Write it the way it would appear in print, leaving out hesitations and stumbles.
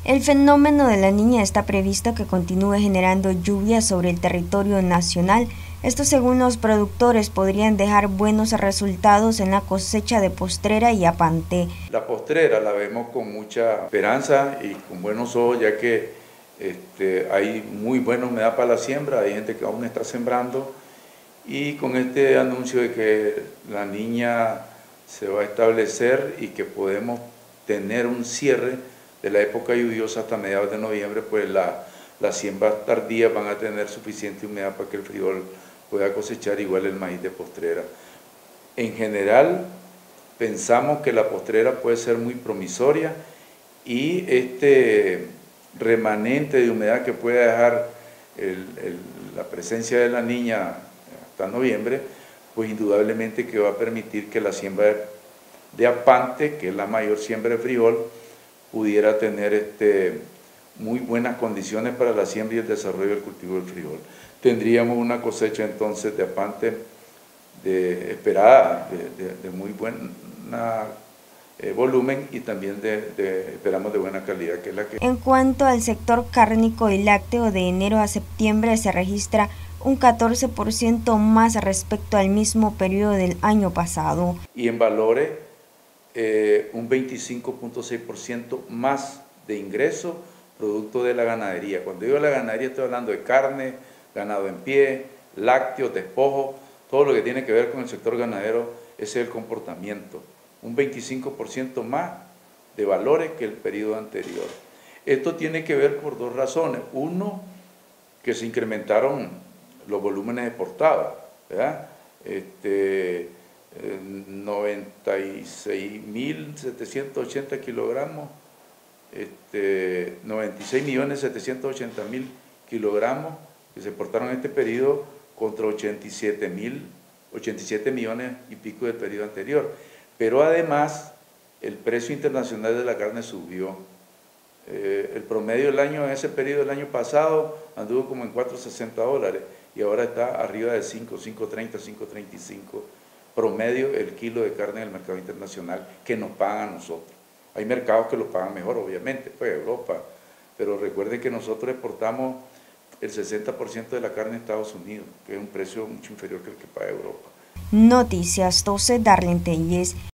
El fenómeno de la Niña está previsto que continúe generando lluvias sobre el territorio nacional. Esto, según los productores, podrían dejar buenos resultados en la cosecha de postrera y apante. La postrera la vemos con mucha esperanza y con buenos ojos, ya que hay muy buena humedad para la siembra, hay gente que aún está sembrando, y con este anuncio de que la Niña se va a establecer y que podemos tener un cierre de la época lluviosa hasta mediados de noviembre, pues las siembras tardías van a tener suficiente humedad para que el frijol pueda cosechar igual el maíz de postrera. En general, pensamos que la postrera puede ser muy promisoria y este remanente de humedad que puede dejar la presencia de la Niña hasta noviembre, pues indudablemente que va a permitir que la siembra de apante, que es la mayor siembra de frijol, pudiera tener muy buenas condiciones para la siembra y el desarrollo del cultivo del frijol. Tendríamos una cosecha entonces de apante esperada de muy buen volumen y también esperamos de buena calidad, que es la que... En cuanto al sector cárnico y lácteo, de enero a septiembre se registra un 14% más respecto al mismo periodo del año pasado. Y en valores, un 25.6% más de ingreso producto de la ganadería. Cuando digo la ganadería estoy hablando de carne, ganado en pie, lácteos, despojos, todo lo que tiene que ver con el sector ganadero, ese es el comportamiento. Un 25% más de valores que el periodo anterior. Esto tiene que ver por dos razones. Uno, que se incrementaron los volúmenes exportados, ¿verdad? 96.780 kilogramos, 96.780.000 kilogramos que se exportaron en este periodo contra 87 millones y pico del periodo anterior. Pero además, el precio internacional de la carne subió. El promedio del año, en ese periodo del año pasado, anduvo como en $4.60 y ahora está arriba de 5.30, 5.35 promedio el kilo de carne en el mercado internacional que nos pagan a nosotros. Hay mercados que lo pagan mejor, obviamente, pues Europa, pero recuerden que nosotros exportamos el 60% de la carne a Estados Unidos, que es un precio mucho inferior que el que paga Europa. Noticias 12, Darlene Telles.